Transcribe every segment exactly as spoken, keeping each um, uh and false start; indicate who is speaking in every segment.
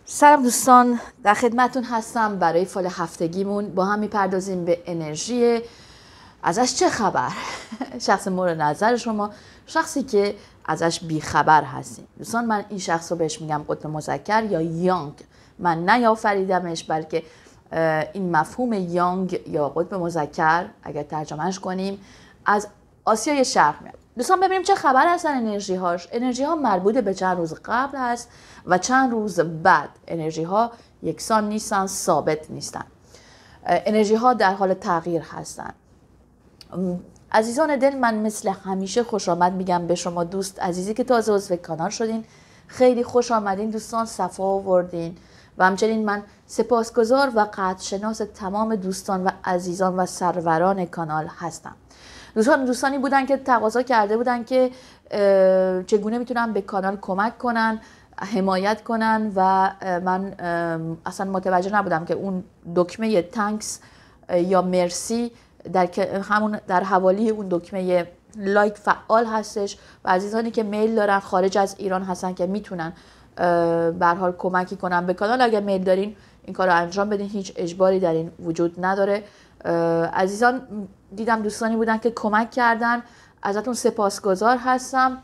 Speaker 1: سلام دوستان، در خدمتون هستم. برای فال هفتگیمون با هم میپردازیم به انرژی. ازش چه خبر؟ شخص مورد نظر شما، شخصی که ازش بیخبر هستین. دوستان، من این شخص رو بهش میگم قطب مذکر یا یانگ. من نیافریدمش، بلکه این مفهوم یانگ یا قطب مذکر اگر ترجمهش کنیم از آسیای شرق میاد. دوستان ببینیم چه خبر هستن انرژی هاش. انرژی ها مربوط به چند روز قبل هست و چند روز بعد. انرژی ها یکسان نیستن، ثابت نیستن. انرژی ها در حال تغییر هستن. عزیزان دل، من مثل همیشه خوش آمد میگم به شما دوست عزیزی که تازه عضو کانال شدین. خیلی خوش آمدین دوستان، صفا آوردین. و همچنین من سپاسگزار و قدرشناس تمام دوستان و عزیزان و سروران کانال هستم. دوستان دوستانی بودن که تقاضا کرده بودن که چگونه میتونن به کانال کمک کنن، حمایت کنن و من اصلا متوجه نبودم که اون دکمه تانکس یا مرسی در همون در حوالی اون دکمه لایک فعال هستش و عزیزانی که میل دارن خارج از ایران هستن که میتونن به هر حال کمکی کنن به کانال. اگر میل دارین این کار رو انجام بدین، هیچ اجباری در این وجود نداره. عزیزان دیدم دوستانی بودن که کمک کردن، ازتون سپاسگزار هستم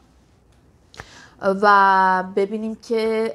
Speaker 1: و ببینیم که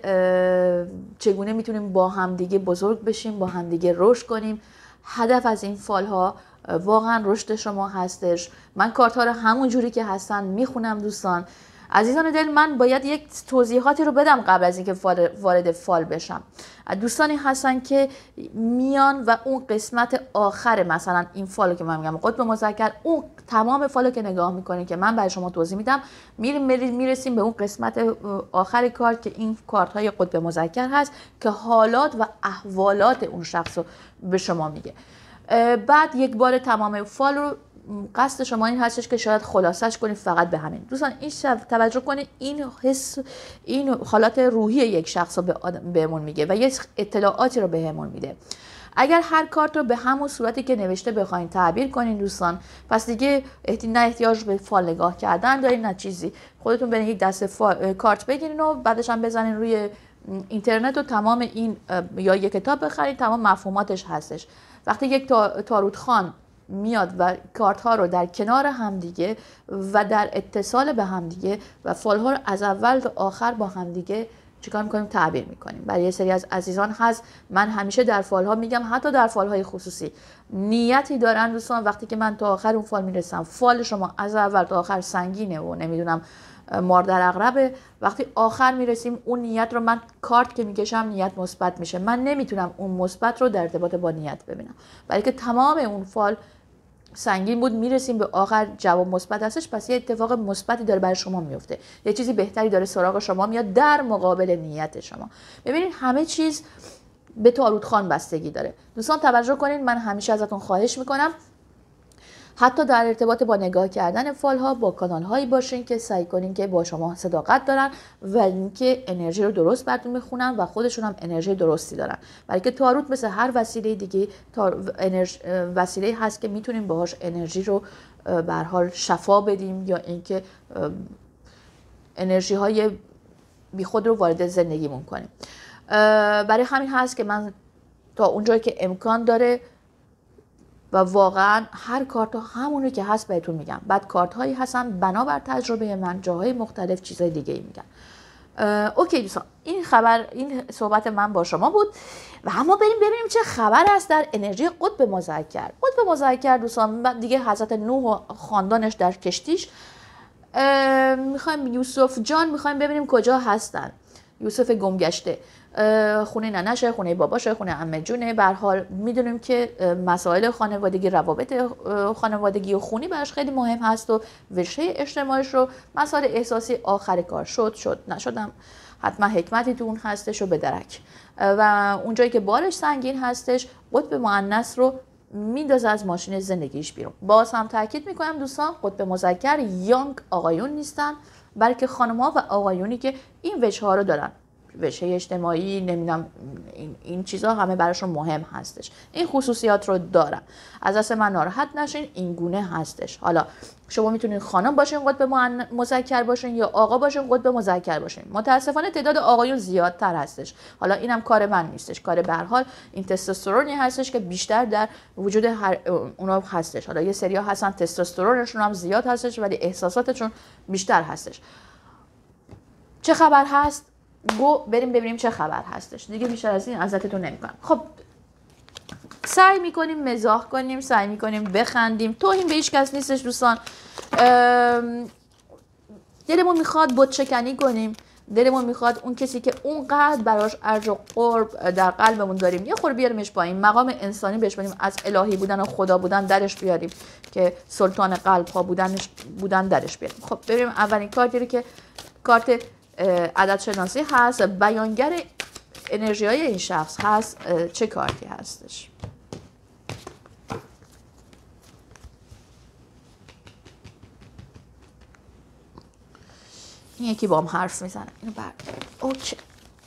Speaker 1: چگونه میتونیم با همدیگه بزرگ بشیم، با همدیگه رشد کنیم. هدف از این فال ها واقعا رشد شما هستش. من کارت ها رو همون جوری که هستن میخونم دوستان. عزیزان دل، من باید یک توضیحاتی رو بدم قبل از اینکه وارد فال بشم. دوستانی هستن که میان و اون قسمت آخر مثلا این فالو که من میگم قطب مذکر، اون تمام فالو که نگاه میکنین که من برای شما توضیح میدم، میریم میرسیم به اون قسمت آخر کارت که این کارت های قطب مذکر هست که حالات و احوالات اون شخص رو به شما میگه. بعد یک بار تمام فال رو قصد شما این هستش که شاید خلاصش کنید فقط به همین. دوستان این شب توجه کنید، این حس، این حالات روحی یک شخص رو بهمون میگه و یه اطلاعاتی رو بهمون میده. اگر هر کارت رو به همون صورتی که نوشته بخواید تعبیر کنین دوستان، پس دیگه نه احتیاج به فال نگاه کردن دارین نه چیزی. خودتون برین یک دسته کارت بگیرین و بعدش هم بزنین روی اینترنت و تمام این یا یک کتاب بخرید، تمام مفهوماتش هستش. وقتی یک تاروت خان میاد و کارت ها رو در کنار همدیگه و در اتصال به همدیگه و فال ها رو از اول تا آخر با همدیگه چیکار میکنیم؟ تعبیر میکنیم. برای یه سری از عزیزان هست، من همیشه در فال ها میگم، حتی در فال های خصوصی نیتی دارن دوستان. وقتی که من تا آخر اون فال میرسم، فال شما از اول تا آخر سنگینه و نمیدونم مار در عقربه، وقتی آخر میرسیم اون نیت رو من کارت که میکشم نیت مثبت میشه. من نمیتونم اون مثبت رو در ارتباط با نیت ببینم، بلکه تمام اون فال سنگین بود، میرسیم به آخر جواب مثبت هستش. پس یه اتفاق مثبتی داره برای شما میفته، یه چیزی بهتری داره سراغ شما میاد در مقابل نیت شما. ببینید همه چیز به تاروت خان بستگی داره. دوستان توجه کنید، من همیشه ازتون خواهش میکنم حتی در ارتباط با نگاه کردن فال ها با کانال هایی باشین که سعی کنین که با شما صداقت دارن و اینکه انرژی رو درست براتون میخونن و خودشون هم انرژی درستی دارن. بلکه تاروت مثل هر وسیله دیگه انرژ... وسیله هست که میتونیم باهاش انرژی رو به هر حال شفا بدیم یا اینکه انرژی های بی خود رو وارد زندگیمون کنیم. برای همین هست که من تا اونجایی که امکان داره و واقعا هر کارت ها همونی که هست بهتون میگم. بعد کارت هایی هستن بنابر تجربه من، جاهای مختلف چیزای دیگه ای میگن. اوکی دوستان، این خبر، این صحبت من با شما بود و اما بریم ببینیم چه خبر است در انرژی قطب مذکر. قطب مذکر دوستان دیگه حضرت نوح و خاندانش در کشتیش، میخوایم یوسف جان میخوایم ببینیم کجا هستن. یوسف گمگشته، خونه ننشه، خونه باباشه، خونه عمه جونه. به هر حال میدونیم که مسائل خانوادگی، روابط خانوادگی و خونی براش خیلی مهم هست و رشته اجتماعیش رو، مسائل احساسی آخر کار شد شد نشدم حتما حکمتی تو اون هستش و به درک. و اونجایی که بارش سنگین هستش، قطب مؤنث رو میندازه از ماشین زندگیش بیرون. باز هم تاکید میکنم دوستان، قطب مذکر یانگ آقایون نیستن، بلکه خانم‌ها و آقایونی که این وجه ها رو دارن. رشته اجتماعی، نمیدونم این, این چیزها همه براشون مهم هستش. این خصوصیات رو دارن. از دست من ناراحت نشین، این گونه هستش. حالا شما میتونید خانم باشین قطب مذکر باشین یا آقا باشین قطب مذکر باشین. متاسفانه تعداد آقایون زیادتر هستش. حالا اینم کار من نیستش، کار به هر حال این تستوسترونی هستش که بیشتر در وجود هر اونا هستش. حالا یه سری ها هستن تستوسترونشون هم زیاد هستش ولی احساساتشون بیشتر هستش. چه خبر هست؟ گو بریم ببینیم چه خبر هستش. دیگه بیشتر از این ازتون نمی‌کنم. خب سعی میکنیم مزاح کنیم، سعی میکنیم بخندیم، توهین به هیچ کس نیستش دوستان. دلمون میخواد بت‌شکنی کنیم، دلمون میخواد اون کسی که اونقدر براش ارج و قرب در قلبمون داریم یه خورده بیاریمش پایین، مقام انسانی بهش بدیم، از الهی بودن و خدا بودن درش بیاریم که سلطان قلب ها بودنش بودن درش بیاریم. خب ببینیم اولین کارتی رو که کارت عدد شناسی هست، بیانگر انرژی های این شخص هست، چه کارتی هستش؟ این یکی با هم حرف میزنه، اینو بر اوکی.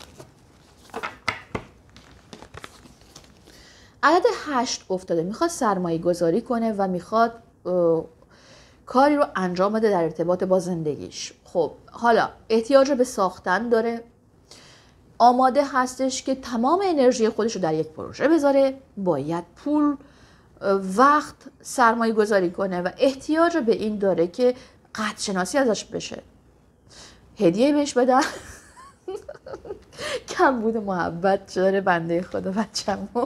Speaker 1: عدد هشت افتاده، میخواد سرمایه گذاری کنه و میخواد کاری رو انجام بده در ارتباط با زندگیش. خب حالا احتیاج به ساختن داره، آماده هستش که تمام انرژی خودش رو در یک پروژه بذاره، باید پول، وقت سرمایه گذاری کنه و احتیاج به این داره که قد شناسی ازش بشه، هدیه بهش بدن. کم بود محبت داره بنده خدا بچه‌مو.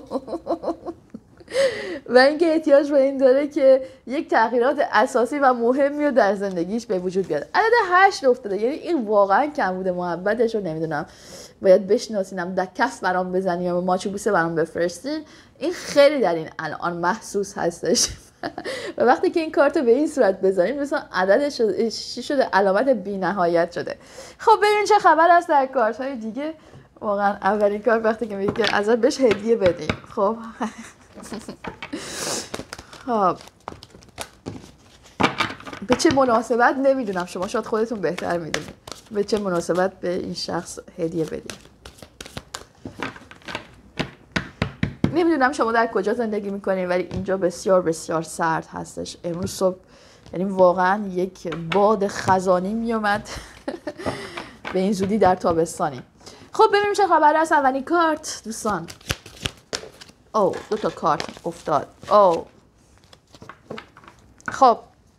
Speaker 1: و اینکه احتیاج به این داره که یک تغییرات اساسی و مهمی رو در زندگیش به وجود بیاد. عدد هشت افتاده، یعنی این واقعا کم بوده محبتش رو نمیدونم باید بشناسینم، در کف برام بزنی یا ماچو بوسه برام بفرستین. این خیلی در این الان محسوس هستش. و وقتی که این کارت به این صورت بذاریم مثلا عددش چی شده؟ علامت بی‌نهایت شده. خب ببین چه خبر است در کارت های دیگه. واقعا اولین کار وقتی که میگه که ازت بهش هدیه بدین. خب خب به چه مناسبت نمیدونم، شما شاید خودتون بهتر میدونید به چه مناسبت به این شخص هدیه بدید. نمیدونم شما در کجا زندگی میکنید ولی اینجا بسیار بسیار سرد هستش. امروز صبح یعنی واقعا یک باد خزانی میومد. به این زودی در تابستانی. خب ببینیم چه خبر است. اولین کارت دوستان، او دو تا کارت افتاد. او خب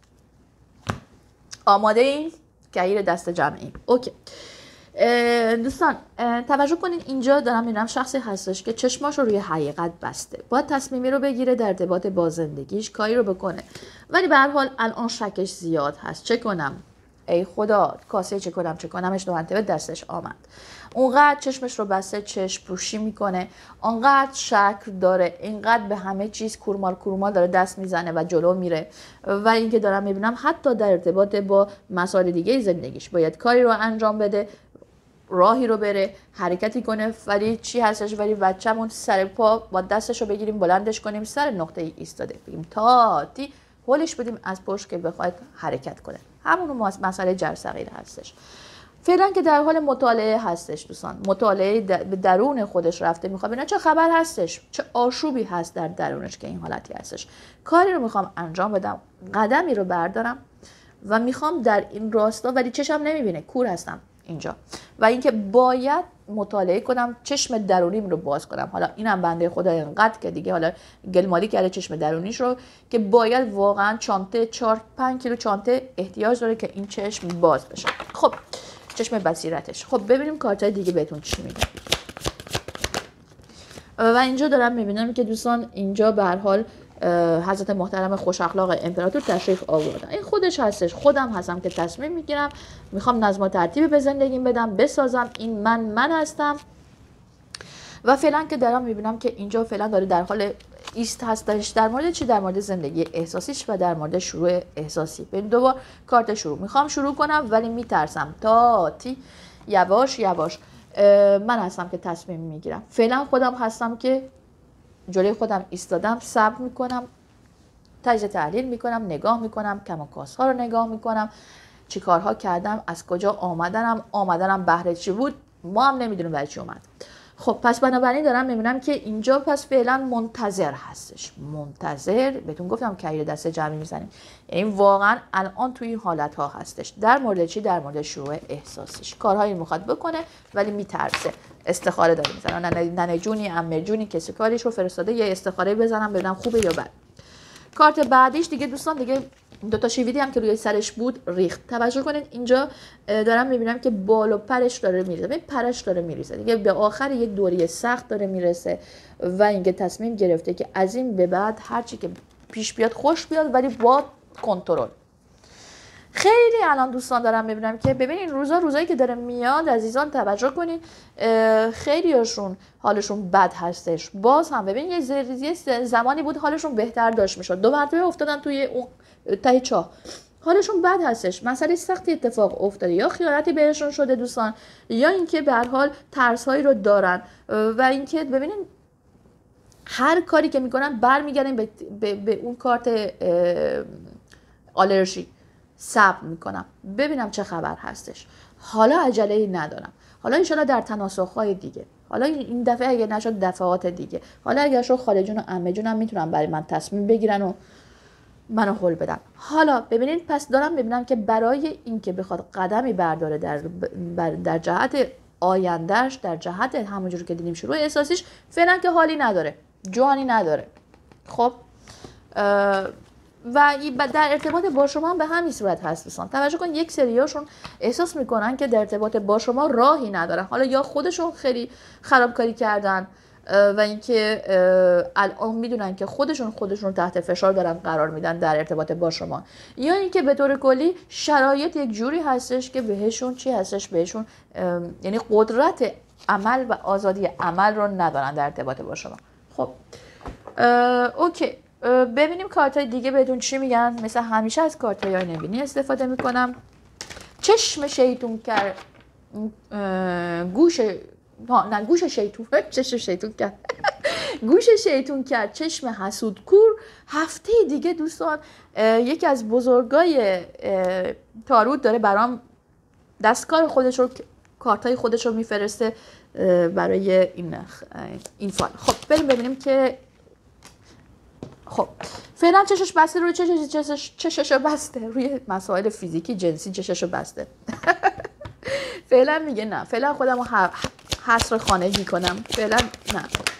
Speaker 1: آماده این گیر دست جمعی. اوکی دوستان توجه کنید، اینجا دارم میبینم شخصی هستش که چشماش رو روی حقیقت بسته، باید تصمیمی رو بگیره در ارتباط با زندگیش، کاری رو بکنه ولی به هر حال الان شکش زیاد هست. چه کنم ای خدا، کاسه چه کنم چه کنمش دو مرتبه دستش آمد. اونقدر چشمش رو بسته، چشم پوشی میکنه، اونقدر شک داره، اینقدر به همه چیز کورمال کورمال داره دست میزنه و جلو میره. و اینکه دارم میبینم حتی در ارتباط با مسائل دیگه زندگیش باید کاری رو انجام بده، راهی رو بره، حرکتی کنه، ولی چی هستش؟ ولی بچه‌مون سر پا با دستش رو بگیریم بلندش کنیم سر نقطه ای ایستاده، بگیم تا تی هولش بدیم از پشت که بخواد حرکت کنه. همون مسئله جرثقیل هستش. فعلا که در حال مطالعه هستش دوستان، مطالعه به درون خودش رفته، میخواد ببینه چه خبر هستش، چه آشوبی هست در درونش که این حالتی هستش. کاری رو میخوام انجام بدم، قدمی رو بردارم و میخوام در این راستا، ولی چشم نمیبینه، کور هستم اینجا، و اینکه باید مطالعه کنم، چشم درونیم رو باز کنم. حالا اینم بنده خدا اینقدر که دیگه حالا گلمالی کرده چشم درونیش رو که باید واقعا چانته چهار پنج کیلو چانته احتیاج داره که این چشم باز بشه. خب چشم بصیرتش. خب ببینیم کارتای دیگه بهتون چی میگه. و اینجا دارم میبینم که دوستان اینجا به هر حال حضرت محترم خوش اخلاق امپراتور تشریف آوردن. این خودش هستش، خودم هستم که تصمیم میگیرم، میخوام نظم و ترتیب به زندگیم بدم، بسازم. این من من هستم. و فعلا که دارم میبینم که اینجا فعلا داره در حال ایست هستش. در مورد چی؟ در مورد زندگی احساسیش و در مورد شروع احساسی. به دو بار کارت شروع میخوام شروع کنم ولی میترسم. تا تی یواش یواش من هستم که تصمیم میگیرم. فعلا خودم هستم که جلوی خودم ایستادم، صبر میکنم، تجزیه تحلیل میکنم، نگاه میکنم، کم و کاس ها رو نگاه میکنم، چی کارها کردم، از کجا آمدنم، آمدنم بهره چی بود، ما هم نمیدونیم برای چی اومد. خب پس بنابراین دارم میبینم که اینجا پس فعلا منتظر هستش، منتظر. بهتون گفتم که دسته جمعی میزنیم، یعنی واقعا الان توی این حالت ها هستش. در مورد چی؟ در مورد شروع احساسش. کارهایی میخواد بکنه ولی میترسه. استخاره داره میزنه، ننه ننه جونی، عمه جونی، کسی کاریش رو فرستاده یه استخاره بزنم ببینم خوبه یا بد. کارت بعدیش دیگه دوستان، دیگه دو تا شیویدی هم که روی سرش بود ریخت. توجه کنید اینجا دارم میبینم که بال و پرش داره میریزه، ببین پرش داره میریزه دیگه، به آخر یک دوری سخت داره میرسه و اینکه تصمیم گرفته که از این به بعد هرچی که پیش بیاد خوش بیاد ولی با کنترل. خیلی الان دوستان دارم میبینم که ببینین روزا روزایی که داره میاد عزیزان توجه کنین خیلی هاشون حالشون بد هستش. باز هم ببین یه زمانی بود حالشون بهتر داشت میشد، دو مرتبه افتادن توی اون ته چاه، حالشون بد هستش، مسئله سختی اتفاق افتاده، یا خیانتی بهشون شده دوستان، یا اینکه به هر حال ترس هایی رو دارن و اینکه ببینین هر کاری که میکنن برمیگردن به, به, به اون کارت آلرژی. صبر میکنم ببینم چه خبر هستش. حالا عجله‌ای ندارم، حالا انشالله در تناسخ‌های دیگه، حالا این دفعه اگه نشد دفعات دیگه، حالا اگه شد خاله جون و عمه جونم میتونن برای من تصمیم بگیرن و منو هول بدن. حالا ببینید پس دارم میبینم که برای اینکه بخواد قدمی برداره در در جهت آیندهش، در جهت همونجوری که دیدیم شروع احساسیش، فعلا که حالی نداره، جوانی نداره. خب و در ارتباط با شما به همین صورت هست دوستان. توجه کن یک سریاشون احساس میکنن که در ارتباط با شما راهی ندارن، حالا یا خودشون خیلی خرابکاری کردن و اینکه الان میدونن که خودشون خودشون تحت فشار دارن قرار میدن در ارتباط با شما، یا اینکه به طور کلی شرایط یک جوری هستش که بهشون چی هستش، بهشون یعنی قدرت عمل و آزادی عمل رو ندارن در ارتباط با شما. خب اوکی، ببینیم کارت های دیگه بهتون چی میگن. مثل همیشه از کارت های نبینی استفاده میکنم. چشم شیطون کرد، گوش نه گوش شیطون چشم شیطون کرد گوش شیطون کرد چشم حسود کور. هفته دیگه دوستان یکی از بزرگای تاروت داره برام دستکار خودش رو، کارتای خودش رو میفرسته برای این این فال. خب بریم ببینیم که خب فعلا چشش بسته روی چشش چشش چشش بسته روی مسائل فیزیکی جنسی، چشش بسته فعلا میگه نه، فعلا خودم رو حصر خانگی کنم، فعلا نه.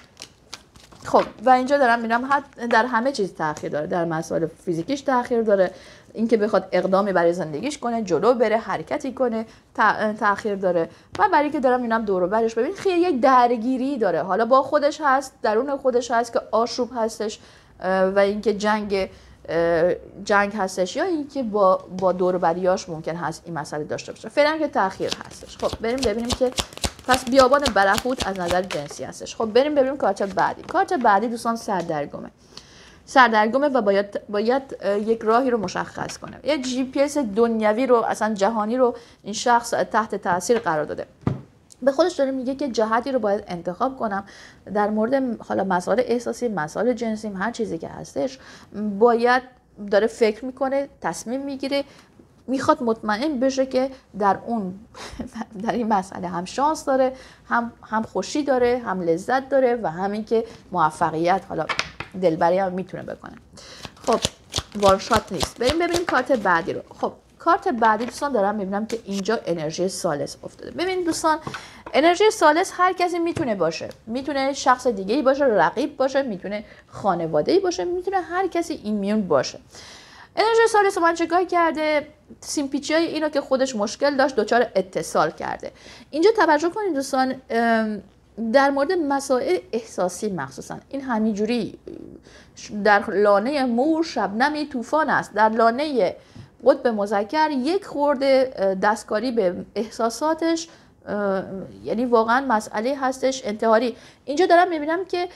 Speaker 1: خب و اینجا دارم میرم در همه چیز تأخیر داره، در مسائل فیزیکیش تأخیر داره، اینکه بخواد اقدامی برای زندگیش کنه، جلو بره، حرکتی کنه، تأخیر داره. و برای که دارم میرم دور و برش ببین خیلی یک درگیری داره، حالا با خودش هست، درون خودش هست که آشوب هستش و اینکه جنگ جنگ هستش، یا اینکه با با دور و بریاش ممکن هست این مسئله داشته باشه. فعلا که تأخیر هستش. خب بریم ببینیم که پس بیابان برهوت از نظر جنسی هستش. خب بریم ببینیم کارت بعدی. کارت بعدی دوستان سردرگمه. سردرگمه و باید باید یک راهی رو مشخص کنه. یه جی پی اس دنیوی رو اصلا جهانی رو این شخص تحت تاثیر قرار داده. به خودش داره میگه که جهتی رو باید انتخاب کنم در مورد حالا مسائل احساسی، مسائل جنسی، هر چیزی که هستش، باید داره فکر میکنه، تصمیم میگیره، میخواد مطمئن بشه که در اون در این مسئله هم شانس داره، هم هم خوشی داره، هم لذت داره و همین که موفقیت حالا دلبری هم میتونه بکنه. خب وان شات نیست. بریم ببینیم کارت بعدی رو. خب کارت بعدی دوستان دارم میبینم که اینجا انرژی ثالث افتاده. ببینید دوستان انرژی ثالث هر کسی میتونه باشه، میتونه شخص دیگه‌ای باشه، رقیب باشه، میتونه خانواده‌ای باشه، میتونه هر کسی این میون باشه. انرژی ثالث من چیکار کرده؟ سیمپیچیای اینو که خودش مشکل داشت دچار اتصال کرده. اینجا توجه کنید دوستان در مورد مسائل احساسی مخصوصا این همینجوری در لانه مور شبنمی طوفان است، در لانه قطب مذکر یک خورده دستکاری به احساساتش یعنی واقعا مسئله هستش انتحاری. اینجا دارم میبینم که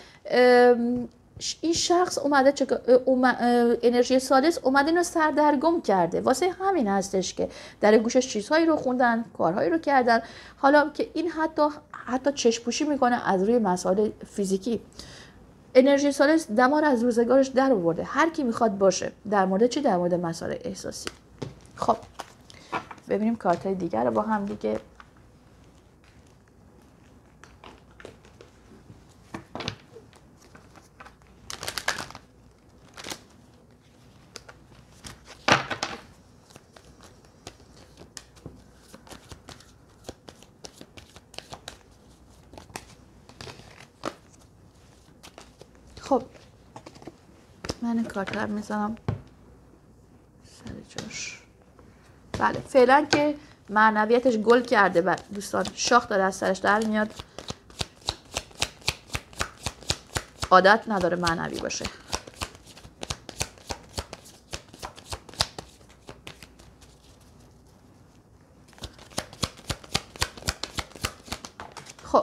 Speaker 1: این شخص اومده چک... اوم... انرژی ثالث اومده اینو سردرگم کرده، واسه همین هستش که در گوشش چیزهایی رو خوندن، کارهایی رو کردن، حالا که این حتی حتی چشم‌پوشی میکنه از روی مسائل فیزیکی. انرژی ثالث دمار از روزگارش در آورده، هر کی میخواد باشه. در مورد چی؟ در مورد مسائل احساسی. خب ببینیم کارتای دیگر رو با هم دیگه. خب من کارت رو میزنم سر جاش. بله فعلا که معنویتش گل کرده و دوستان شاخ داره از سرش در میاد، عادت نداره معنوی باشه. خب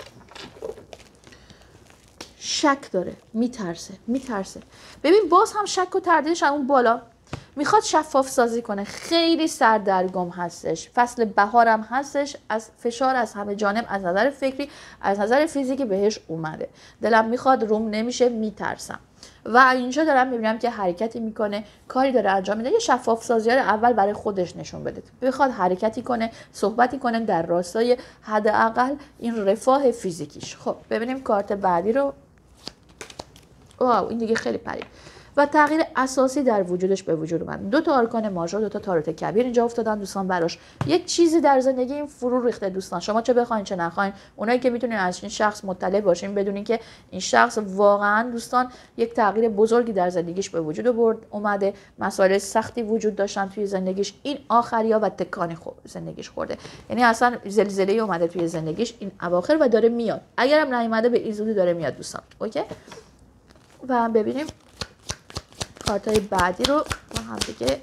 Speaker 1: شک داره، میترسه میترسه ببین باز هم شک و تردیدش اون بالا، میخواد شفاف سازی کنه، خیلی سردرگم هستش، فصل بهارم هستش، از فشار از همه جانب از نظر فکری از نظر فیزیکی بهش اومده، دلم میخواد روم نمیشه، میترسم. و اینجا دارم میبینم که حرکتی میکنه، کاری داره انجام میده، یه شفاف سازی رو اول برای خودش نشون بده، بخواد حرکتی کنه، صحبتی کنه در راستای حداقل این رفاه فیزیکیش. خب ببینیم کارت بعدی رو. واو این دیگه خیلی پرید و تغییر اساسی در وجودش به وجود اومد. دو تا آرکان ماژور، دو تا تاروت کبیر اینجا افتادن دوستان براش. یک چیزی در زندگی این فرو ریخته دوستان، شما چه بخواین چه نخواین. اونایی که میتونین از این شخص مطلع باشین بدونین که این شخص واقعا دوستان یک تغییر بزرگی در زندگیش به وجود برد اومده، مسائل سختی وجود داشتن توی زندگیش، این آخریا و تکانی خورد زندگیش خورده، یعنی اصلا زلزله اومده توی زندگیش این اواخر و داره میاد، اگرم نیومده به این زودی داره میاد دوستان. اوکی و ببینیم کارتای بعدی رو ما هم دیگه.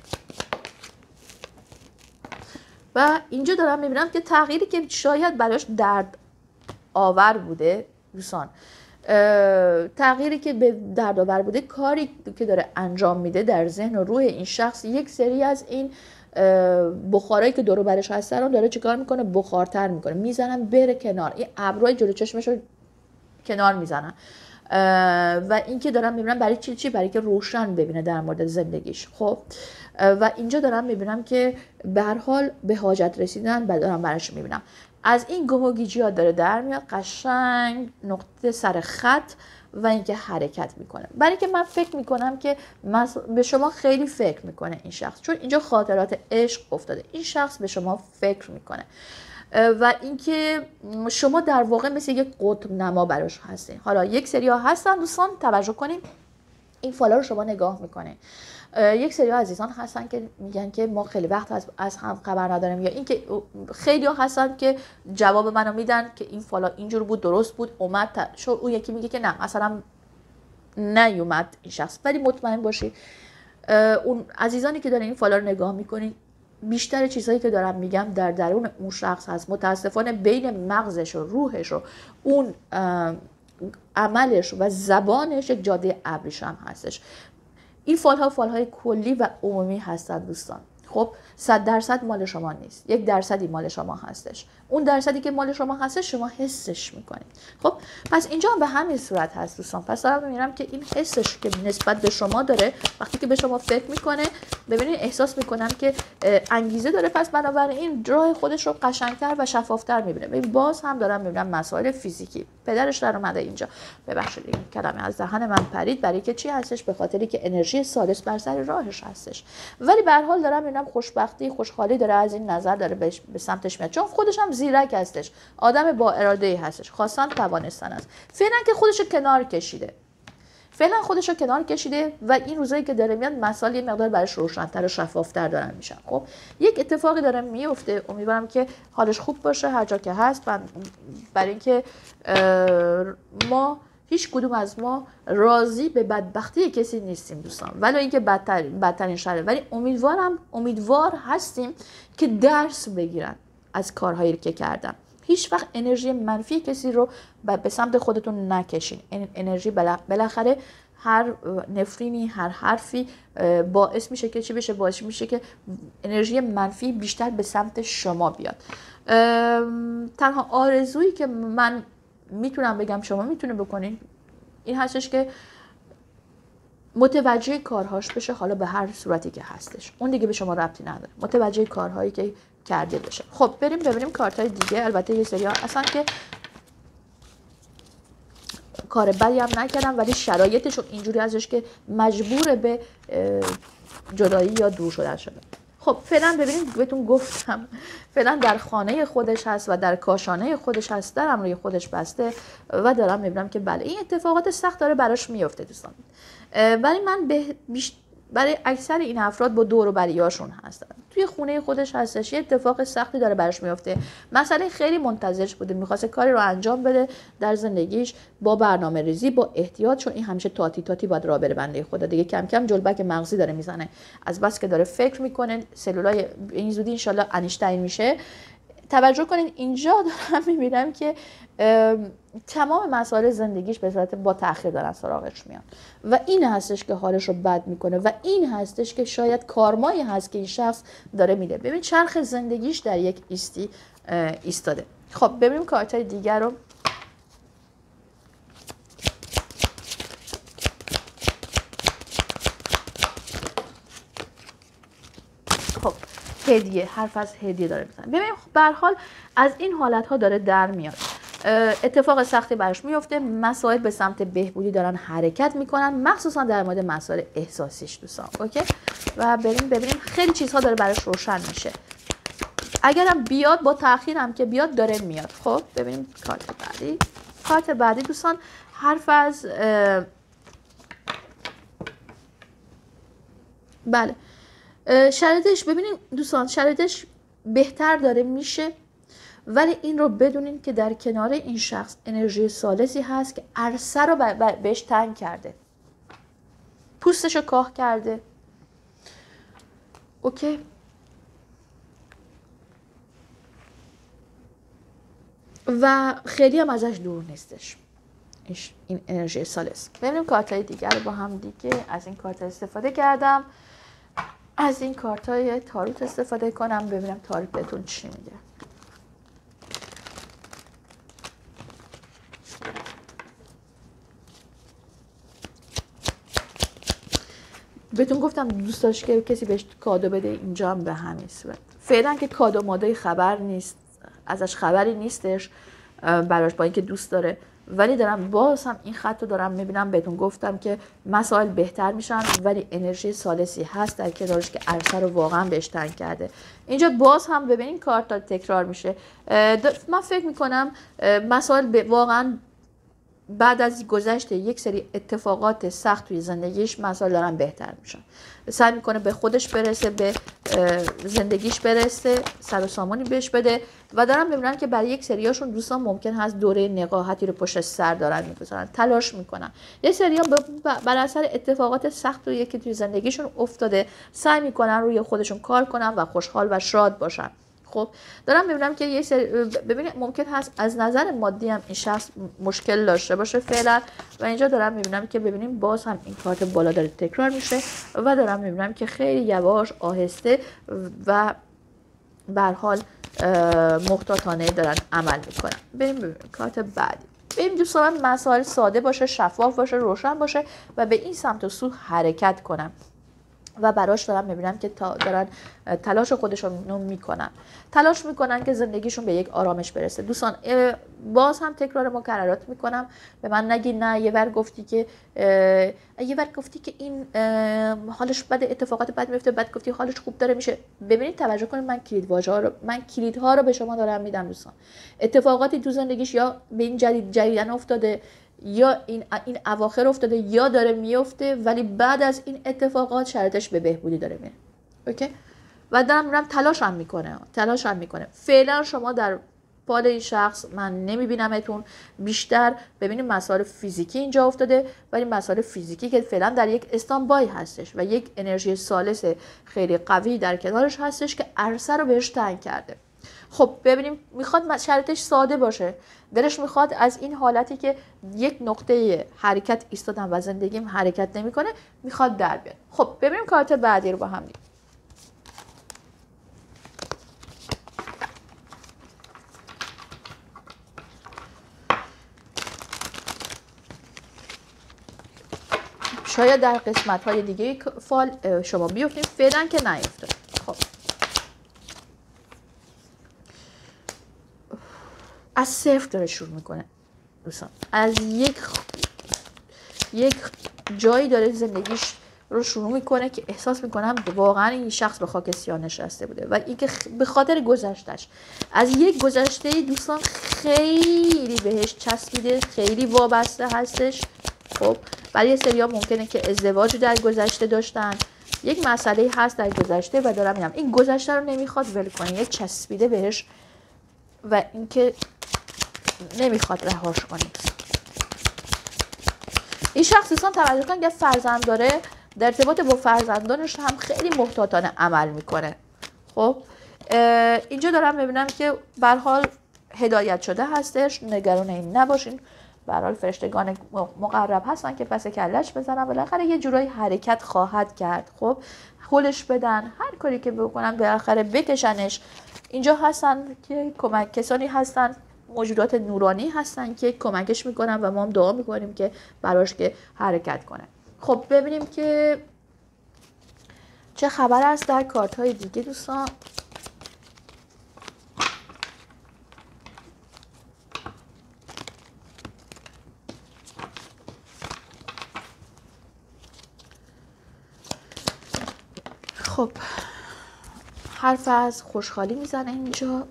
Speaker 1: و اینجا دارم میبینم که تغییری که شاید براش درد آور بوده دوستان، تغییری که به درد آور بوده، کاری که داره انجام میده در ذهن و روح این شخص، یک سری از این بخارایی که دور و برش هستن داره چیکار میکنه؟ بخارتر میکنه، میزنن بره کنار، این ابروی جلو چشمش رو کنار میزنن. و این که دارم میبینم برای چی چی برای که روشن ببینه در مورد زندگیش. خب و اینجا دارم میبینم که به هر حال به حاجت رسیدن و دارم براش میبینم از این گم و گیجی‌ها داره در میاد، قشنگ نقطه سر خط و اینکه حرکت میکنه. برای که من فکر میکنم که به شما خیلی فکر میکنه این شخص، چون اینجا خاطرات عشق افتاده، این شخص به شما فکر میکنه و اینکه شما در واقع مثل یک قطب نما براش هستین. حالا یک سری ها هستن دوستان توجه کنیم، این فالا رو شما نگاه میکنین، یک سری ها عزیزان هستن که میگن که ما خیلی وقت از, از هم خبر نداریم، یا اینکه خیلی ها هستن که جواب منو میدن که این فالا اینجور بود، درست بود، اومد، شو اون یکی میگه که نه مثلا نیومد این شخص. ولی مطمئن باشید اون عزیزانی که دارن این فالا رو نگاه میکنین بیشتر چیزهایی که دارم میگم در درون اون شخص هست. متاسفانه بین مغزش و روحش و اون عملش و زبانش یک جاده ابریشم هستش. این فالها فالهای کلی و عمومی هستن دوستان. خب صد درصد مال شما نیست، یک درصدی مال شما هستش. اون درصدی که مال شما هستش شما حسش میکنید. خب پس اینجا به همین صورت هست دوستان. پس دارم میبینم که این حسش که نسبت به شما داره، وقتی که به شما فکر میکنه ببینید احساس میکنم که انگیزه داره، پس بنابراین راه خودش رو قشنگتر و شفافتر میبینه. ببین باز هم دارم میبینم مسائل فیزیکی پدرش در اومده اینجا. ببخشید این کلمه از دهن من پرید، برای که چی هستش؟ به خاطری که انرژی ثالث بر سر راهش هستش. ولی به هر حال دارم میبینم خوشبختی خوشحالی داره از این نظر داره به سمتش میاد، چون خودش هم زیرک هستش، آدم با اراده ای هستش، خواستن توانستن است. فعلا که خودشو کنار کشیده، فعلا خودشو کنار کشیده و این روزایی که داره میاد مسائل یه مقدار براش روشن‌تر و شفاف‌تر دارن میشن. خب یک اتفاقی داره میفته، امیدوارم که حالش خوب باشه هر جا که هست، برای اینکه ما هیچ کدوم از ما راضی به بدبختی کسی نیستیم دوستان، ولی اینکه بدتر بدترین شره، ولی امیدوارم امیدوار هستیم که درس بگیرن از کارهایی که کردن. هیچ وقت انرژی منفی کسی رو به سمت خودتون نکشین. انرژی بالاخره هر نفرینی هر حرفی باعث میشه که چی بشه؟ باعث میشه که انرژی منفی بیشتر به سمت شما بیاد. تنها آرزویی که من میتونم بگم شما میتونه بکنین این هستش که متوجه کارهاش بشه، حالا به هر صورتی که هستش، اون دیگه به شما ربطی نداره، متوجه کارهایی که کرده بشه. خب بریم ببینیم کارتای دیگه. البته یه سری ها اصلا که کار بدی هم نکردم ولی شرایطشون اینجوری ازش که مجبور به جدایی یا دور شدن شده. خب فعلا ببینید بهتون گفتم فعلا در خانه خودش هست و در کاشانه خودش هست، درم روی خودش بسته و دارم میبینم که بله این اتفاقات سخت داره براش میفته دوستان. ولی من به بیش... برای اکثر این افراد با دور و بریاشون هستن، توی خونه خودش هستش، یه اتفاق سختی داره براش میفته، مسئله خیلی منتظرش بوده، میخواسته کاری رو انجام بده در زندگیش با برنامه ریزی، با احتیاط، چون این همیشه تاتی تاتی باید راه بره بنده خدا دیگه. کم کم جلبک مغزی داره میزنه، از بس که داره فکر میکنه، سلولای این زودی انشالله انیشتین میشه. توجه کنید اینجا دارم میبینم که تمام مسائل زندگیش به صورت با تأخیر دارن سراغش میان و این هستش که حالش رو بد میکنه و این هستش که شاید کارمایی هست که این شخص داره میده. ببین چرخ زندگیش در یک ایستی ایستاده. خب ببینیم کارتای دیگر رو. خب هدیه، حرف از هدیه داره میزنه. ببین به هر حال از این حالت ها داره در میاد، اتفاق سختی براش میفته، مسائل به سمت بهبودی دارن حرکت میکنن، مخصوصا در مورد مسائل احساسیش دوستان. اوکی و بریم ببینیم خیلی چیزها داره براش روشن میشه، اگرم بیاد با تأخیر هم که بیاد داره میاد. خب ببینیم کارت بعدی. کارت بعدی دوستان حرف از بله شرایطش، ببینیم دوستان شرایطش بهتر داره میشه، ولی این رو بدونین که در کنار این شخص انرژی ثالثی هست که عرصه رو بهش تنگ کرده، پوستش رو کاه کرده. اوکی و خیلی هم ازش دور نیستش این انرژی ثالث. ببینیم کارتای دیگر رو با هم دیگه. از این کارت استفاده کردم، از این کارتای تاروت استفاده کنم، ببینم تاروت بهتون چی میگه. بهتون گفتم دوست داشت که کسی بهش کادو بده، اینجا هم به همین صورت. فعلا که کادو مادای خبر نیست، ازش خبری نیستش براش، با اینکه دوست داره، ولی دارم باز هم این خط رو دارم میبینم. بهتون گفتم که مسائل بهتر میشن ولی انرژی ثالثی هست در کنارش که عرصه رو واقعا بهش تنگ کرده. اینجا باز هم ببینین کارت تکرار میشه. من فکر میکنم مسائل واقعا بعد از گذشت یک سری اتفاقات سخت توی زندگیش مسائل دارن بهتر میشن، سعی میکنه به خودش برسه، به زندگیش برسه، سر و سامانی بهش بده و دارم ببینم که برای یک سریاشون دوستان ممکن هست دوره نقاهتی رو پشت سر دارن میگذارن، تلاش میکنن. یک سریان بر اثر اتفاقات سخت روی که توی زندگیشون افتاده سعی میکنن روی خودشون کار کنن و خوشحال و شاد باشن. خب دارم ببینم که یه سری ببینید ممکن هست از نظر مادی هم این شخص مشکل داشته باشه فعلا و اینجا دارم میبینم که ببینیم باز هم این کارت بالا داره تکرار میشه و دارم میبینم که خیلی یواش آهسته و به هر حال محتاطانه دارن عمل میکنن. بریم ببینیم کارت بعدی. بریم دوستان مسائل ساده باشه، شفاف باشه، روشن باشه و به این سمت و سو حرکت کنن و براش دارم میبینم که تا دارن تلاش خودشون میکنن، تلاش میکنن که زندگیشون به یک آرامش برسه. دوستان باز هم تکرار مکررات میکنم، به من نگی نه یه ور گفتی که یه ور گفتی که این حالش بد، اتفاقات بد میفته، بعد گفتی حالش خوب داره میشه. ببینید توجه کنید، من کلید واژه ها رو من کلیدها رو به شما دارم میدم دوستان. اتفاقاتی تو زندگیش یا به این جدید جدیدن افتاده یا این این اواخر افتاده یا داره میفته، ولی بعد از این اتفاقات شرطش به بهبودی داره میره. اوکی و دارم میرم تلاش هم میکنه تلاش هم میکنه فعلا شما در پال این شخص من نمیبینمتون. بیشتر ببینید مسائل فیزیکی اینجا افتاده، ولی مسائل فیزیکی که فعلا در یک استانبای هستش و یک انرژی ثالث خیلی قوی در کنارش هستش که عرصه رو بهش تنگ کرده. خب ببینیم میخواد شرطش ساده باشه، دلش میخواد از این حالتی که یک نقطه حرکت ایستادم و زندگیم حرکت نمیکنه میخواد در بیاد. خب ببینیم کارت بعدی رو با هم دیگه. شاید در قسمت های دیگه فال شما بیفتید، فعلا که نیفتاد. خب از صفر داره شروع میکنه دوستان، از یک یک جایی داره زندگیش رو شروع میکنه که احساس میکنم واقعا این شخص به خاک سیاه نشسته بوده و اینکه به خاطر گذشتش از یک گذشته دوستان خیلی بهش چسبیده، خیلی وابسته هستش. خب برای سریا ممکنه که ازدواج در گذشته داشتن، یک مسئله هست در گذشته و دارم میگم این گذشته رو نمیخواد ول کنه، یک چسبیده بهش و اینکه نمیخواد رهاش کنه. این شخص دوستان توجه کن که فرزند داره، در ارتباط با فرزندانش هم خیلی محتاطانه عمل میکنه. خب اینجا دارم میبینم که به هر حال هدایت شده هستش، نگران این نباشین، به هر حال فرشتگان مقرب هستن که پس کلش بزنن، بالاخره یه جورایی حرکت خواهد کرد. خب هولش بدن، هر کاری که بکنن بالاخره بکشنش. اینجا هستن که کمک کسانی هستن، موجودات نورانی هستن که کمکش میکنن و ما هم دعا میکنیم که براش که حرکت کنه. خب ببینیم که چه خبر است در کارت های دیگه دوستان. خب حرف از خوشحالی میزنه اینجا،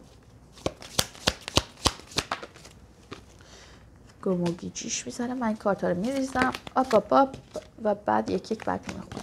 Speaker 1: گم و گیجیش میزنه. من این کارت ها رو میریزم آپ آپ آپ و بعد یک یک برک میخونم.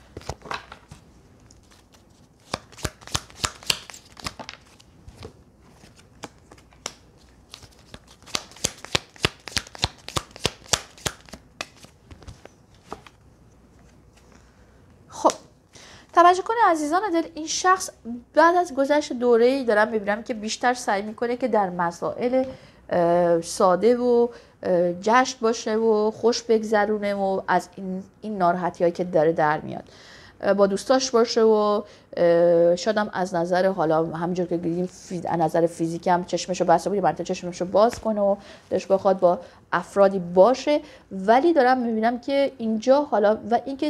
Speaker 1: خب توجه کنه عزیزان دل، این شخص بعد از گذشت دوره‌ای دارم میبینم که بیشتر سعی میکنه که در مسائل ساده و جشن باشه و خوش بگذرونه و از این این ناراحتی هایی که داره در میاد با دوستاش باشه و شاید هم از نظر حالا همینجور که دیدیم از نظر فیزیکی هم چشمشو بسته بود، منطقه چشمشو باز کنه و داشت بخواد با افرادی باشه. ولی دارم میبینم که اینجا حالا و اینکه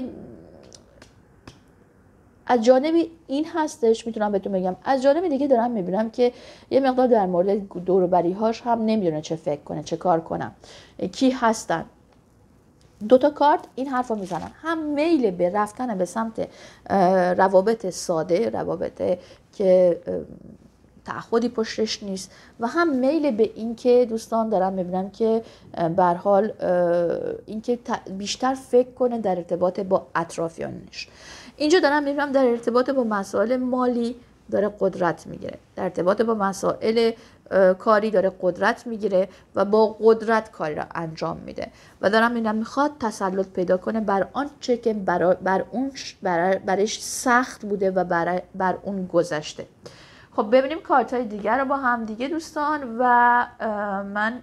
Speaker 1: از جانب این هستش، میتونم بهتون بگم از جانب دیگه دارم میبینم که یه مقدار در مورد دور و بری هاش هم نمیدونه چه فکر کنه، چه کار کنم، کی هستن. دوتا کارت این حرف رو میزنن، هم میل به رفتن به سمت روابط ساده، روابط که تعهدی پشتش نیست، و هم میل به این که دوستان دارم میبینم که به هر حال این که بیشتر فکر کنه در ارتباط با اطرافیانش. اینجا دارم میبینم در ارتباط با مسائل مالی داره قدرت میگیره، در ارتباط با مسائل کاری داره قدرت میگیره و با قدرت کاری را انجام میده و دارم میبینم میخواد تسلط پیدا کنه بر آنچه که بر, بر اون بر برش سخت بوده و بر, بر اون گذشته. خب ببینیم کارت های دیگر رو با هم دیگه دوستان. و من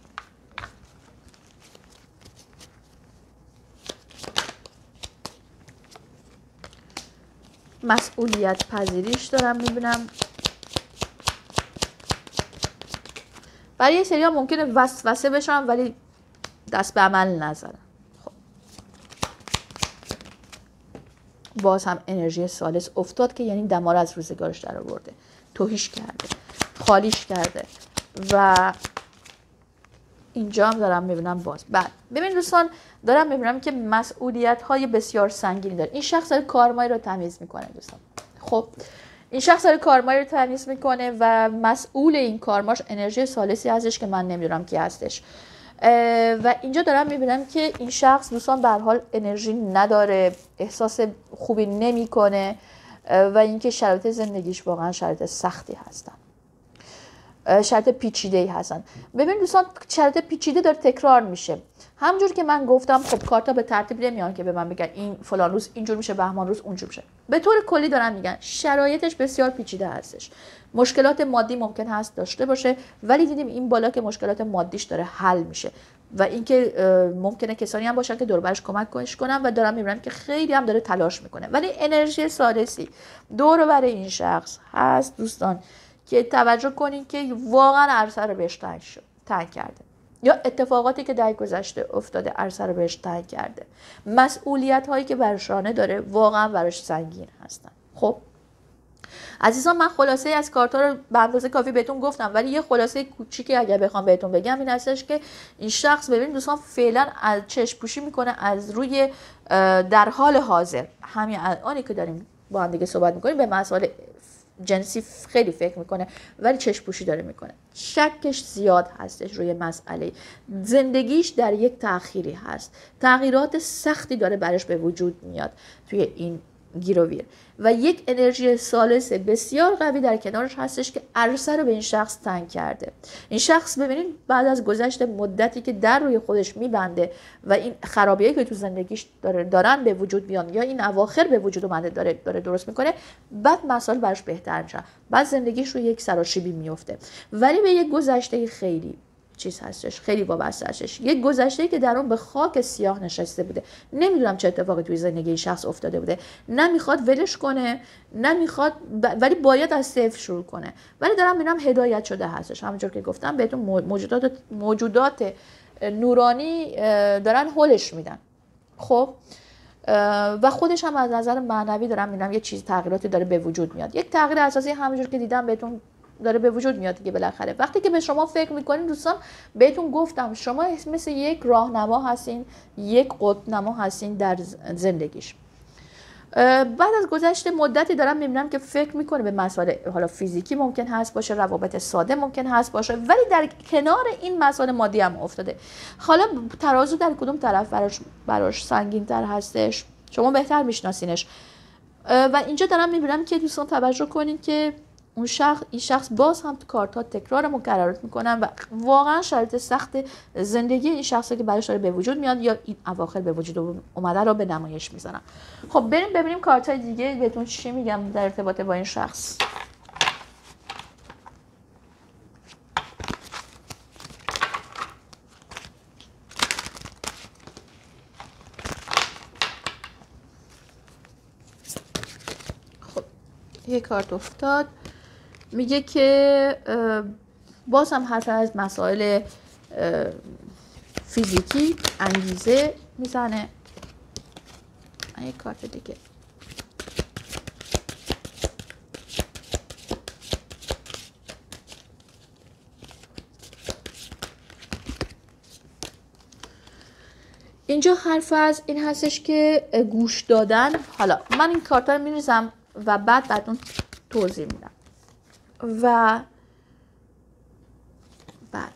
Speaker 1: مسئولیت پذیریش دارم میبینم. برای یه سری ها ممکنه وسوسه بشن ولی دست به عمل نذارن. خب باز هم انرژی ثالث افتاد که یعنی دمار از روزگارش در آورده، توهیش کرده، خالیش کرده. و اینجا هم دارم میبینم باز بعد ببین دوستان دارم میبینم که مسئولیت های بسیار سنگینی داره. این شخص داره کارمایی رو تمیز میکنه دوستان. خب این شخص داره کارمایی رو تمیز میکنه و مسئول این کارماش انرژی ثالثی هستش که من نمیدونم کی هستش. و اینجا دارم میبینم که این شخص دوستان به هر حال انرژی نداره، احساس خوبی نمیکنه و اینکه شرایط زندگیش واقعا شرایط سختی هستن، شرط پیچیده ای هستن. ببین دوستان شرط پیچیده داره تکرار میشه. همونجور که من گفتم خب کارتا به ترتیب نمیان که به من بگن این فلان روز اینجور میشه، بهمان روز اونجور میشه. به طور کلی دارن میگن شرایطش بسیار پیچیده هستش. مشکلات مادی ممکن هست داشته باشه ولی دیدیم این بالا که مشکلات مادیش داره حل میشه و اینکه ممکنه کسانی هم باشن که دور برش کمک کنش کنن و دارم میبینم که خیلی هم داره تلاش میکنه. ولی انرژی ثالثی دور برای این شخص هست دوستان که توجه کنین که واقعا عرصه رو بهش تنگ شد، تنگ کرده، یا اتفاقاتی که در گذشته افتاده عرصه رو بهش تنگ کرده، مسئولیت هایی که برشانه داره واقعا براش سنگین هستن. خب عزیزان من خلاصه از کارتا رو به اندازه کافی بهتون گفتم، ولی یه خلاصه کوچیکی اگر بخوام بهتون بگم این هستش که این شخص ببین دوستان فعلا از چشم پوشی میکنه از روی در حال حاضر همین الانی که داریم با هم دیگه صحبت میکنیم به مسائل جنسی خیلی فکر میکنه ولی چشم پوشی داره میکنه، شکش زیاد هستش روی مسئله، زندگیش در یک تأخیری هست، تغییرات سختی داره برش به وجود میاد توی این گیروویر و یک انرژی ثالث بسیار قوی در کنارش هستش که عرصه رو به این شخص تنگ کرده. این شخص ببینید بعد از گذشت مدتی که در روی خودش میبنده و این خرابیایی که تو زندگیش داره دارن به وجود بیان یا این اواخر به وجود اومده داره داره درست میکنه، بعد مسائل براش بهتر میشه، بعد زندگیش رو یک سراشیبی میفته، ولی به یک گذشته خیلی چیز هستش، خیلی وابسته هستش، یک گذشته‌ای که در اون به خاک سیاه نشسته بوده. نمیدونم چه اتفاقی توی زندگی این شخص افتاده بوده، نمیخواد ولش کنه، نمیخواد ب... ولی باید از صفر شروع کنه، ولی دارم میبینم هدایت شده هستش. همونجور که گفتم بهتون موجودات موجودات نورانی دارن هولش میدن. خب و خودش هم از نظر معنوی دارم میبینم یه چیز تغییراتی داره به وجود میاد. یک تغییر اساسی همونجور که دیدم بهتون داره به وجود میاد دیگه. بالاخره وقتی که به شما فکر میکنین دوستان، بهتون گفتم شما مثل یک راهنما هستین، یک قطب‌نما هستین در زندگیش. بعد از گذشت مدتی دارم میبینم که فکر میکنه به مسائل حالا فیزیکی ممکن هست باشه، روابط ساده ممکن هست باشه، ولی در کنار این مسائل مادی هم افتاده. حالا ترازو در کدوم طرف براش براش سنگین تر هستش شما بهتر میشناسینش. و اینجا دارم میبینم که دوستان توجه کنین که اون شخص این شخص باز هم کارت ها تکرار مکررات میکنن و واقعا شرایط سخت زندگی این شخصی که برایش داره به وجود میاد یا این اواخر به وجود اومده رو به نمایش میذارن. خب بریم ببینیم کارت های دیگه بهتون چی میگم در ارتباط با این شخص. خب یه کارت افتاد میگه که باز هم حرف از مسائل فیزیکی انگیزه میزنه. یک کارت دیگه اینجا حرف از این هستش که گوش دادن. حالا من این کارت رو میریزم و بعد بعدون توضیح میدم و بعد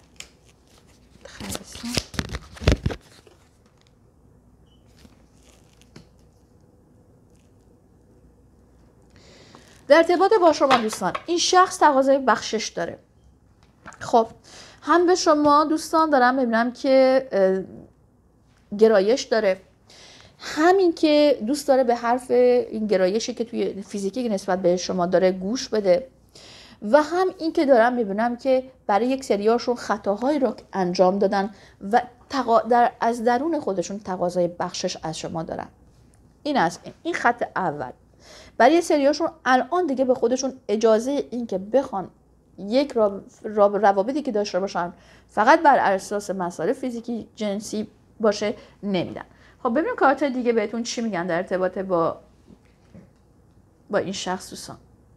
Speaker 1: در ارتباط با شما دوستان این شخص تقاضای بخشش داره. خب هم به شما دوستان دارم ببینم که گرایش داره، همین که دوست داره به حرف این گرایشی که توی فیزیکی نسبت به شما داره گوش بده و هم این که دارم میبینم که برای یک سریاشون خطاهایی رو انجام دادن و تقا... در... از درون خودشون تقاضای بخشش از شما دارن. این است این خط اول. برای سریاشون الان دیگه به خودشون اجازه این که بخوان یک راب... راب... روابطی که داشته باشن فقط بر اساس مسائل فیزیکی جنسی باشه نمیدن. خب ببینیم کارت دیگه بهتون چی میگن در ارتباط با با این شخص دوستان.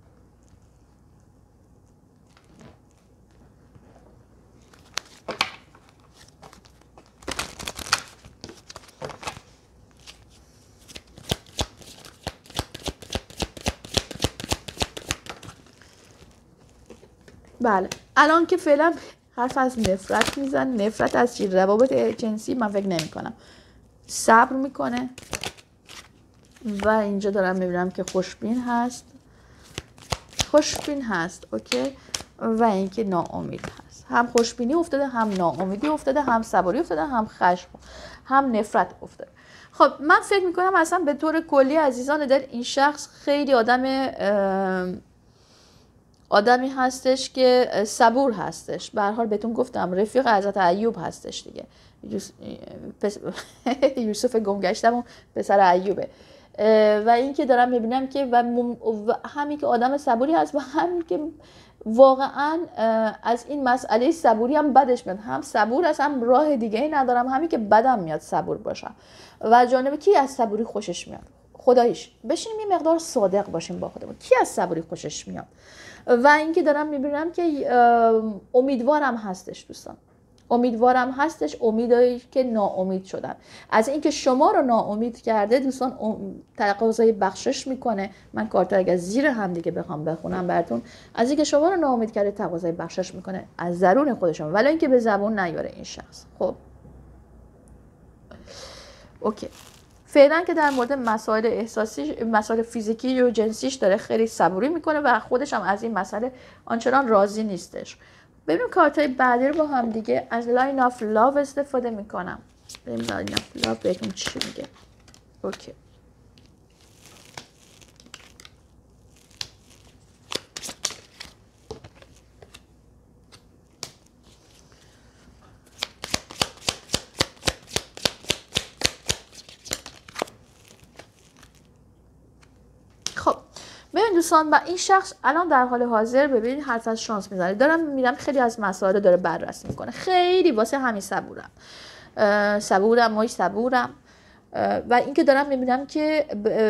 Speaker 1: بله الان که فعلا حرف از نفرت میزن. نفرت از چی؟ روابط جنسی من فکر نمی کنم. صبر میکنه و اینجا دارم میبینم که خوشبین هست، خوشبین هست اوکی، و اینکه ناامید هست. هم خوشبینی افتاده، هم ناامیدی افتاده، هم صبوری افتاده، هم خشم، هم نفرت افتاده. خب من فکر میکنم اصلا به طور کلی عزیزان دل این شخص خیلی آدم آدمی هستش که صبور هستش. به هر حال بهتون گفتم رفیق حضرت ایوب هستش دیگه. یوسف گمگشتم پسر ایوبه. و این که دارم میبینم که و, مم... و همین که آدم صبوری هست و همین که واقعا از این مسئله صبوری هم بدش میاد. هم صبور هست، هم راه دیگه ای ندارم، همین که بدم میاد صبور باشم. و جانب کی از صبوری خوشش میاد؟ خداییش بشینیم یه مقدار صادق باشیم با خودمون. کی از صبوری خوشش میاد؟ و اینکه دارم میبینم که امیدوارم هستش دوستان، امیدوارم هستش، امیدایی که ناامید شدن از اینکه شما رو ناامید کرده دوستان تقاضای بخشش میکنه. من کارتا اگه زیر هم دیگه بخوام بخونم براتون، از اینکه شما رو ناامید کرده تقاضای بخشش میکنه از درون خودشون، ولی اینکه به زبون نیاره این شخص. خب اوکی، فعلا که در مورد مسائل احساسی، مسائل فیزیکی و جنسیش داره خیلی صبوری میکنه و خودش هم از این مسئله آنچنان راضی نیستش. ببینیم کارتای بعدی رو با هم دیگه از لاین آف لاو استفاده میکنم. ببینیم لاین آف لاو بهتون چی میگه. اوکی، ببین دوستان، و این شخص الان در حال حاضر ببینید حرف از شانس میزنه. دارم میبینم خیلی از مسائل داره بررسی میکنه، خیلی واسه همین صبورم صبورم مای صبورم و اینکه دارم میبینم که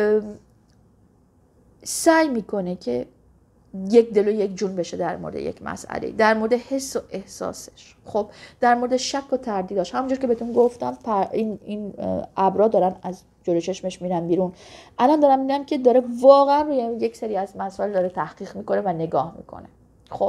Speaker 1: سعی میکنه که یک دل و یک جون بشه در مورد یک مسئله، در مورد حس و احساسش. خب در مورد شک و تردیداش همونجور که بهتون گفتم این این ابرا دارن از جلوی چشمش میرن بیرون. الان دارم میبینم که داره واقعا روی یک سری از مسائل داره تحقیق میکنه و نگاه میکنه. خب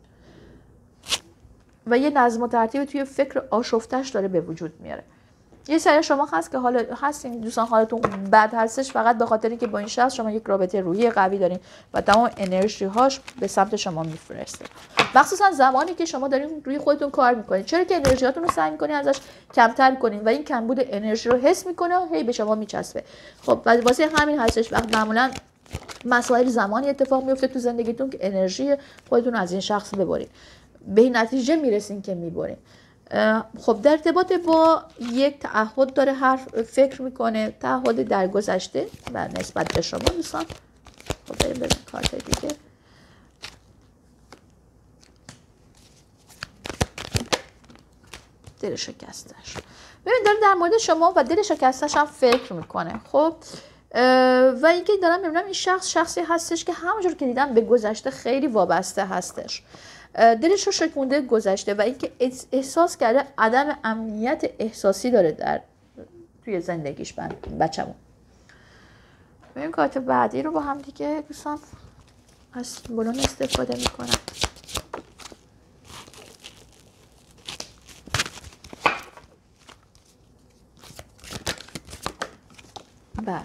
Speaker 1: و یه نظم و ترتیب توی فکر آشفتش داره به وجود میاره. یه سری شما هست که حالا هستین دوستان حالتون بد هستش فقط به خاطر اینکه با این شخص شما یک رابطه روحی قوی دارین و تمام انرژی هاش به سمت شما میفرسته، مخصوصا زمانی که شما دارین روی خودتون کار میکنین. چرا که انرژیاتون رو سعی میکنین ازش کمتر کنین و این کمبود انرژی رو حس میکنه و هی به شما میچسبه. خب واسه همین هستش وقت معمولا مسائل زمانی اتفاق میفته تو زندگیتون که انرژی خودتون از این شخص ببرین، به این نتیجه میرسین که میبرین. خب در ارتباط با یک تعهد داره حرف فکر میکنه، تعهد در گذشته و نسبت به شما دوستان. خب بریم ببینیم کارت دیگه. دل شکستش، ببین داره در مورد شما و دل شکستش هم فکر میکنه. خب و اینکه دارم میبینم این شخص شخصی هستش که همونجور که دیدم به گذشته خیلی وابسته هستش، دلش رو شکونده گذشته و اینکه احساس کرده عدم امنیت احساسی داره در توی زندگیش. بچه‌مون ببین کارت بعدی رو با هم دیگه دوستان از سیمبولون استفاده میکنم. بله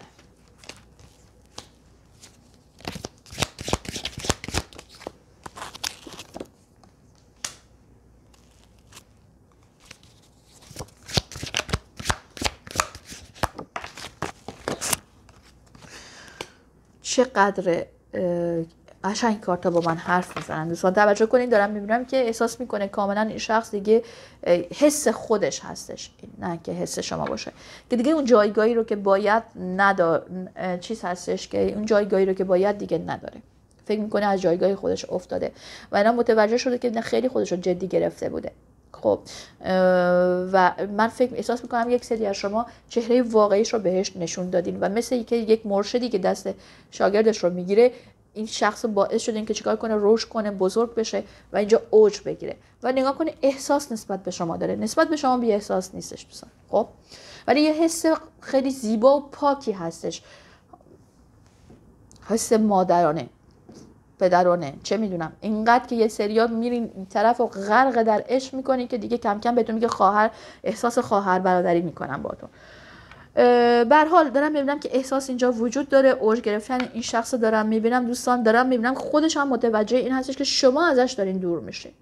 Speaker 1: چقدر قشنگ کارتا با من حرف میزنن دوستان. توجه کنین دارم میبینم که احساس میکنه کاملا این شخص دیگه حس خودش هستش، نه که حس شما باشه، که دیگه اون جایگاهی رو که باید ندار چیز هستش که اون جایگاهی رو که باید دیگه نداره. فکر میکنه از جایگاه خودش افتاده و اینا متوجه شده که خیلی خودش رو جدی گرفته بوده. خب و من فکر احساس میکنم یک سری از شما چهره واقعیش رو بهش نشون دادین و مثل اینکه یک مرشدی که دست شاگردش رو میگیره این شخص باعث شده که چیکار کنه، رشد کنه، بزرگ بشه و اینجا اوج بگیره و نگاه کنه احساس نسبت به شما داره، نسبت به شما بی احساس نیستش دوستان. خب ولی یه حس خیلی زیبا و پاکی هستش، حس مادرانه پدرانه، چه میدونم، اینقدر که یه سریا میرین این طرف و غرق در عشق میکنین که دیگه کم کم بهتون میگه خواهر، احساس خواهر برادری میکنم باهاتون. به هر حال دارم میبینم که احساس اینجا وجود داره، اوج گرفتن این شخص دارم میبینم دوستان. دارم میبینم خودش هم متوجه این هستش که شما ازش دارین دور میشین.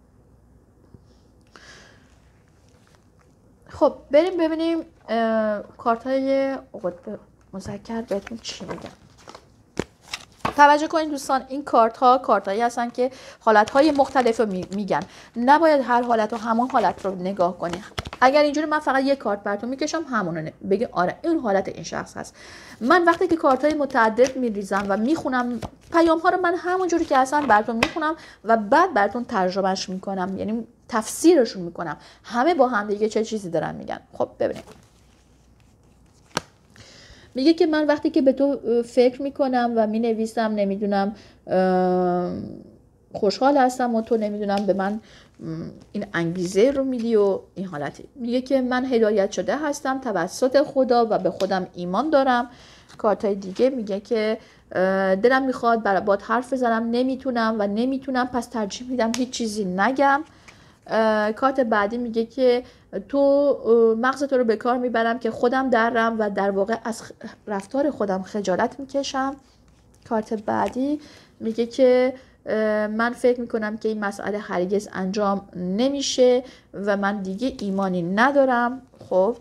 Speaker 1: خب بریم ببینیم کارت های قطب مذکر بهتون چی میگن. توجه کنید دوستان این کارت ها کارت هایی هستن که حالت های مختلف رو میگن، نباید هر حالت رو همون حالت رو نگاه کنید. اگر اینجوری من فقط یک کارت براتون میکشم همون رو بگی آره این حالت این شخص هست. من وقتی که کارت های متعدد میریزم و میخونم پیام ها رو من همونجوری که هستن براتون میخونم و بعد براتون ترجمهش میکنم، یعنی تفسیرشون میکنم همه با هم دیگه چه چیزی دارن میگن. خب ببینید میگه که من وقتی که به تو فکر میکنم و مینویسم نمیدونم خوشحال هستم و تو نمیدونم به من این انگیزه رو میدی و این حالتی. میگه که من هدایت شده هستم توسط خدا و به خودم ایمان دارم. کارتای دیگه میگه که دلم میخواد برای باد حرف بزنم نمیتونم و نمیتونم پس ترجیح میدم هیچ چیزی نگم. کارت بعدی میگه که تو مغز تو رو به کار میبرم که خودم درم و در واقع از رفتار خودم خجالت میکشم. کارت بعدی میگه که من فکر میکنم که این مسئله هرگز انجام نمیشه و من دیگه ایمانی ندارم. خب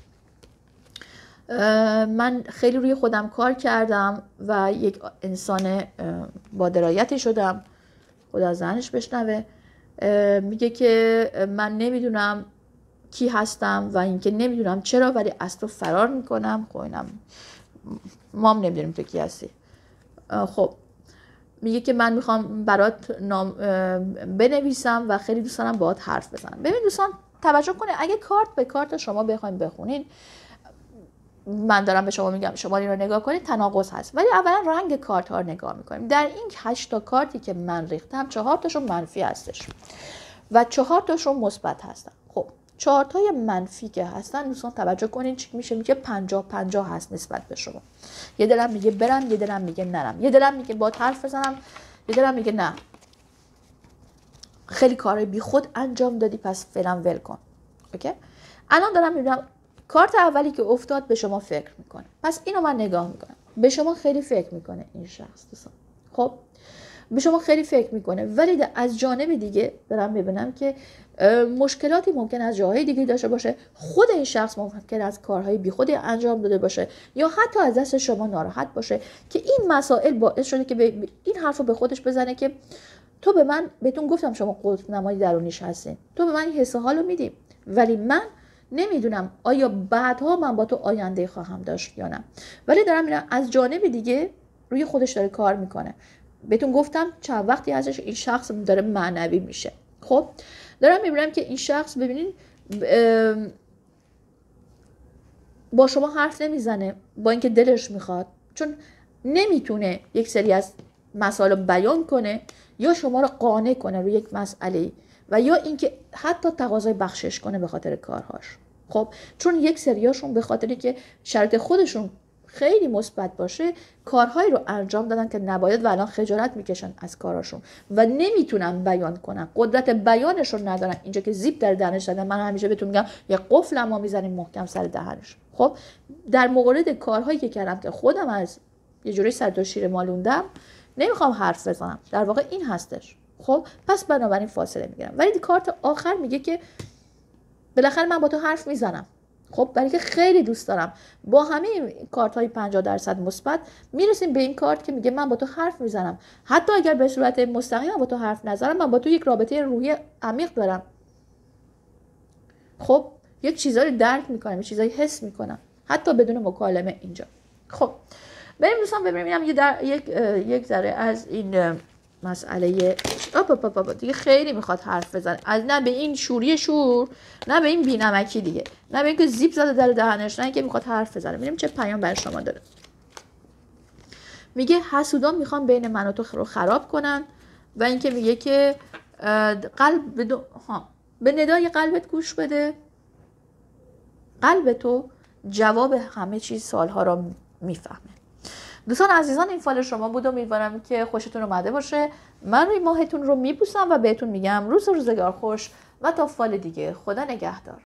Speaker 1: من خیلی روی خودم کار کردم و یک انسان با درایتی شدم. خدا از ذهنش بشنوه. میگه که من نمیدونم کی هستم و اینکه نمیدونم چرا ولی از تو فرار میکنم. خب اینم ما هم نمیدونیم تو کی هستی. خب میگه که من میخوام برات نام بنویسم و خیلی دوست دارم باهات حرف بزنم. ببین دوستان توجه کنه، اگه کارت به کارت شما بخوایم بخونین، من دارم به شما میگم شما این رو نگاه کنید، تناقض هست. ولی اولا رنگ کارت ها رو نگاه میکنیم. در این هشت تا کارتی که من ریختم چهار تاشون منفی هستش و چهار تاشون مثبت هستن. خب چهار تای منفی که هستن دوستان توجه کنین چی میشه؟ میگه پنجاه پنجاه هست نسبت به شما. یه دلم میگه برم، یه دلم میگه نرم، یه دلم میگه با حرف بزنم، یه دلم میگه نه خیلی کارهای بی خود انجام دادی پس فعلا ول کن. اوکی؟ الان دارم میبینم کارت اولی که افتاد به شما فکر میکنه. پس اینو من نگاه میکنم. به شما خیلی فکر میکنه این شخص دوستان. خب به شما خیلی فکر میکنه ولی از جانب دیگه دارم میبینم که مشکلاتی ممکن از جاهای دیگه داشته باشه. خود این شخص ممکن از کارهای بی خودی انجام داده باشه یا حتی از دست شما ناراحت باشه که این مسائل باعث شده که به این حرفو به خودش بزنه که تو به من، بهتون گفتم شما قطب نمای درونیش هستین، تو به من این حس حالو میدی ولی من نمیدونم آیا بعدها من با تو آینده خواهم داشت یا نه. ولی دارم میرم از جانب دیگه روی خودش داره کار میکنه. بهتون گفتم چند وقتی ازش این شخص داره معنوی میشه. خب دارم میبینم که این شخص ببینین با شما حرف نمیزنه با اینکه دلش میخواد، چون نمیتونه یک سری از مسائل بیان کنه یا شما رو قانع کنه روی یک مسئله و یا اینکه حتی تقاضای بخشش کنه به خاطر کارهاش. خب چون یک سریاشون به خاطری که شرط خودشون خیلی مثبت باشه کارهایی رو انجام دادن که نباید و الان خجالت میکشن از کاراشون و نمیتونن بیان کنن، قدرت بیانش رو ندارن. اینجا که زیپ در دهنش زدن، من همیشه بهتون میگم یه قفل ما میزنیم محکم سر دهنش. خب در مورد کارهایی که کردم که خودم از یه جوری سر تا شیر مالوندم نمیخوام حرف بزنم، در واقع این هستش. خب پس بنابراین فاصله میگیرم. ولی کارت آخر میگه که بالاخره من با تو حرف میزنم. خب برای که خیلی دوست دارم با همه کارت های پنجاه درصد مثبت میرسیم به این کارت که میگه من با تو حرف میزنم، حتی اگر به صورت مستقیم با تو حرف نزنم من با تو یک رابطه روحی عمیق دارم. خب یک چیزایی درک میکنم، یک چیزایی حس میکنم حتی بدون مکالمه اینجا. خب بریم دوستان ببینیم یه در یک یک ذره از این مسئله آپ آپ آپ دیگه خیلی میخواد حرف بزنه، از نه به این شوری شور، نه به این بی‌نمکی دیگه، نه به اینکه زیپ زده در دهنش، نه اینکه میخواد حرف بزنه. ببینیم چه پیام برای شما داره. میگه حسودان میخوان بین من و تو رو خراب کنن و اینکه میگه که قلب بدو... ها به ندای قلبت گوش بده. قلب تو جواب همه چیز سالها را میفهمه. دوستان عزیزان این فال شما بود و امیدوارم که خوشتون اومده باشه. من روی ماهتون رو میبوسم و بهتون میگم روز و روزگار خوش و تا فال دیگه خدا نگهدار.